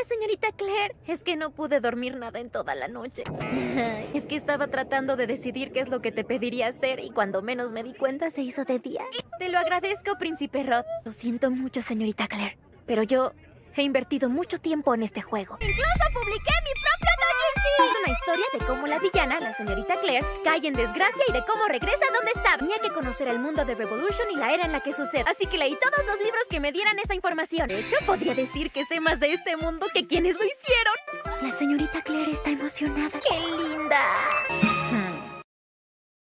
señorita Claire. Es que no pude dormir nada en toda la noche. Es que estaba tratando de decidir qué es lo que te pediría hacer y cuando menos me di cuenta se hizo de día. Te lo agradezco, príncipe Rod. Lo siento mucho, señorita Claire, pero yo he invertido mucho tiempo en este juego. ¡Incluso publiqué mi propio doujinshi! Una historia de cómo la villana, la señorita Claire, cae en desgracia y de cómo regresa a donde estaba. Tenía que conocer el mundo de Revolution y la era en la que sucede. Así que leí todos los libros que me dieran esa información. De hecho, podría decir que sé más de este mundo que quienes lo hicieron. La señorita Claire está emocionada. ¡Qué linda!